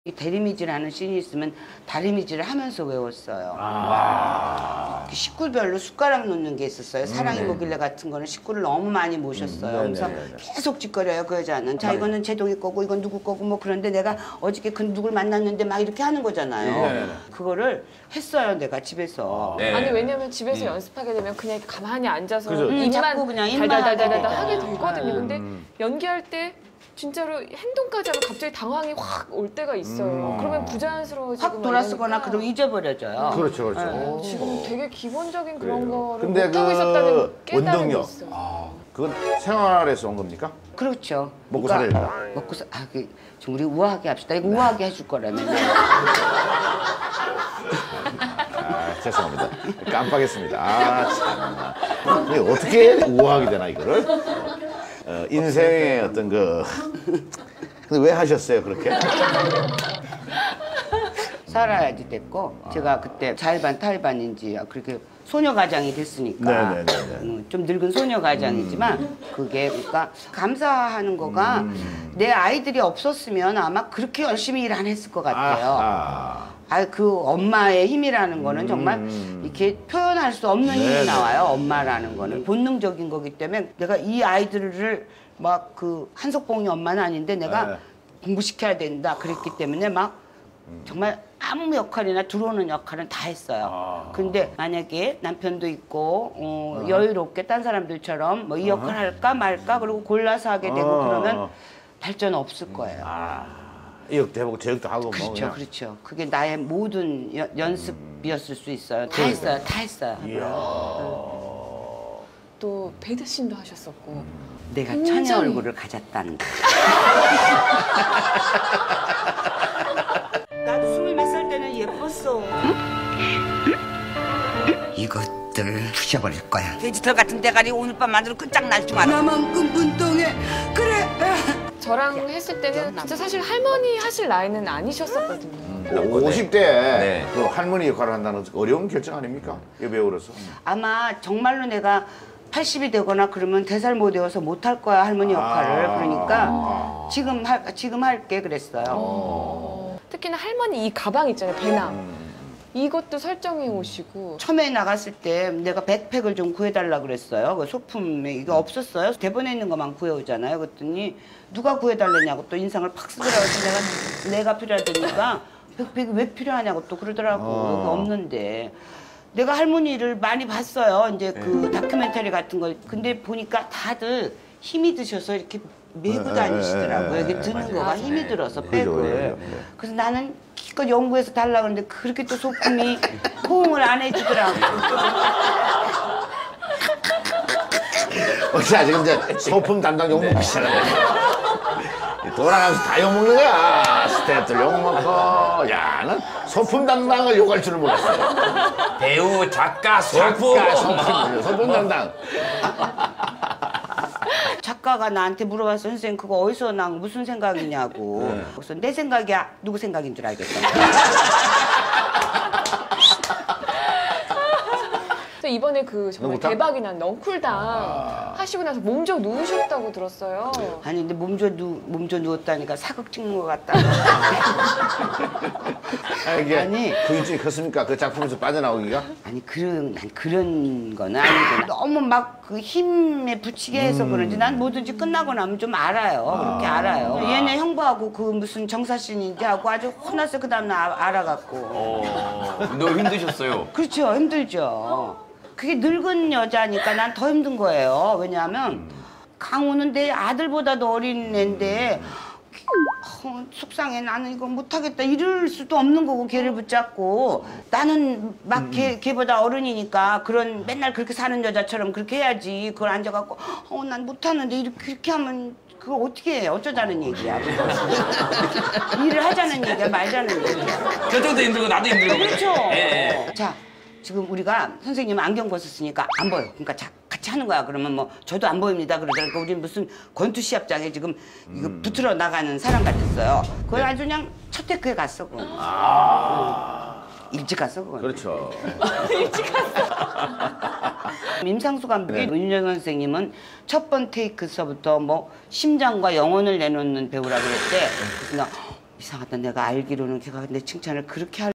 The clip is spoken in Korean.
이 대리미질하는 씬이 있으면 다리미질을 하면서 외웠어요. 식구별로 숟가락 놓는 게 있었어요. 사랑이 뭐길래 같은 거는 식구를 너무 많이 모셨어요. 그래서 계속 짓거려요, 그 여자는. 자, 이거는 제동이 거고 이건 누구 거고 뭐 그런데 내가 어저께 그 누굴 만났는데 막 이렇게 하는 거잖아요. 그거를 했어요, 내가 집에서. 아니 왜냐면 집에서 연습하게 되면 그냥 가만히 앉아서 입만 자꾸 그냥 입만 달달달달달 하게 되거든요. 근데 연기할 때 진짜로 행동까지 하면 갑자기 당황이 확 올 때가 있어요. 그러면 부자연스러워지고 확 돌아서거나 그럼 잊어버려져요. 그렇죠, 그렇죠. 지금 되게 기본적인 그런 거를 근데 못하고 있었다는 깨달음이 원동력. 있어요. 그건 생활에서 온 겁니까? 그렇죠. 먹고 살아야 된다. 먹고 사, 좀 우리 우아하게 합시다. 이거 우아하게 해줄 거라면. 죄송합니다. 깜빡했습니다. 참나. 이게 어떻게 우아하게 되나 이거를? 인생의 어떤 그. 근데 왜 하셨어요 그렇게? 살아야지 됐고 제가 그때 자일반 타일반인지 그렇게 소녀 가장이 됐으니까 좀 늙은 소녀 가장이지만 그게 그러니까 감사하는 거가 내 아이들이 없었으면 아마 그렇게 열심히 일 안 했을 것 같아요. 그 엄마의 힘이라는 거는 정말 이렇게 표현할 수 없는 힘이 나와요. 엄마라는 거는 본능적인 거기 때문에 내가 이 아이들을 막 그 한석봉이 엄마는 아닌데 내가 공부시켜야 된다 그랬기 때문에 막 정말 아무 역할이나 들어오는 역할은 다 했어요. 근데 만약에 남편도 있고 여유롭게 딴 사람들처럼 뭐 이 역할 할까 말까 그리고 골라서 하게 되고 그러면 발전 없을 거예요. 이 역도 해보고 저 역도 하고 그렇죠, 뭐 그렇죠. 그게 나의 모든 연습이었을 수 있어요. 다 했어요, 다 했어요. 또 배드신도 하셨었고. 내가 처녀 얼굴을 가졌다는 거. 나도 20몇 살 때는 예뻤어. 이것들 부셔버릴 거야. 돼지털 같은 대가리 오늘 밤 만들어 끝장날 줄 알아. 나만큼 분통해. 그래. 저랑 했을 때는 진짜 사실 할머니 하실 나이는 아니셨었거든요. 50대에 그 할머니 역할을 한다는 어려운 결정 아닙니까? 여배우로서. 아마 정말로 내가 80이 되거나 그러면 대사를 못 외워서 못 할 거야 할머니 역할을. 그러니까 지금 할게 그랬어요. 특히나 할머니 이 가방 있잖아요, 배낭. 이것도 설정해 오시고. 처음에 나갔을 때 내가 백팩을 좀 구해달라 그랬어요. 그 소품에 이게 없었어요. 대본에 있는 것만 구해오잖아요. 그랬더니 누가 구해달라냐고 또 인상을 팍 쓰더라고요. 내가 필요하다니까 백팩이 왜 필요하냐고 또 그러더라고. 여기 없는데. 내가 할머니를 많이 봤어요. 이제 그 다큐멘터리 같은 거. 근데 보니까 다들 힘이 드셔서 이렇게 메고 다니시더라고요. 여기 드는 거가 힘이 들어서 백을. 그래서 나는 기껏 연구해서 달라고 그러는데 그렇게 또 소품이 호응을 안 해주더라고. 자, 지금 이제 소품 담당 욕먹기 시작하네. 돌아가면서 다 욕먹는 거야. 스태프들 욕먹고. 야, 난 소품 담당을 욕할 줄은 몰랐어요. 배우, 작가, 소품. 소품 담당. 작가가 나한테 물어봤어. 선생님 그거 어디서 난 무슨 생각이냐고. 그래서 내 생각이야. 누구 생각인 줄 알겠어. 이번에 그 정말 대박이 난 넝쿨당 하시고 나서 몸져 누우셨다고 들었어요. 아니 근데 몸져 누웠다니까 사극 찍는 것 같다. 아니 후유증이 컸습니까? 그 작품에서 빠져나오기가? 아니 난 그런 건 아니고 너무 막 그 힘에 붙이게 해서 그런지 난 뭐든지 끝나고 나면 좀 알아요. 그렇게 알아요. 얘네 형부하고 그 무슨 정사신인지 하고 아주 혼났어요. 그 다음날 알아갖고. 너무 힘드셨어요. 그렇죠. 힘들죠. 그게 늙은 여자니까 난 더 힘든 거예요. 왜냐하면 강호는 내 아들보다도 어린 애인데 속상해. 나는 이거 못하겠다. 이럴 수도 없는 거고 걔를 붙잡고 나는 막 걔보다 어른이니까 그런 맨날 그렇게 사는 여자처럼 그렇게 해야지. 그걸 앉아갖고 난 못하는데 이렇게 하면 그거 어떻게 해. 어쩌자는 얘기야. 일을 하자는 얘기야 말자는 얘기야. 저쪽도 힘들고 나도 힘들고. 그렇죠. 예. 자 지금 우리가 선생님 안경 벗었으니까 안 보여. 그러니까 같이 하는 거야. 그러면 뭐 저도 안 보입니다. 그러더라니까 우리는 무슨 권투 시합장에 지금 이거 붙으러 나가는 사람 같았어요. 그걸 아주 그냥 첫 테크에 갔어. 일찍 갔어. 그건. 그렇죠. 일찍 갔어. 임상수 감독이 윤여정 선생님은 첫 번 테이크서부터 뭐 심장과 영혼을 내놓는 배우라 그랬대. 그래서 나 이상하다. 내가 알기로는 걔가 내 칭찬을 그렇게 할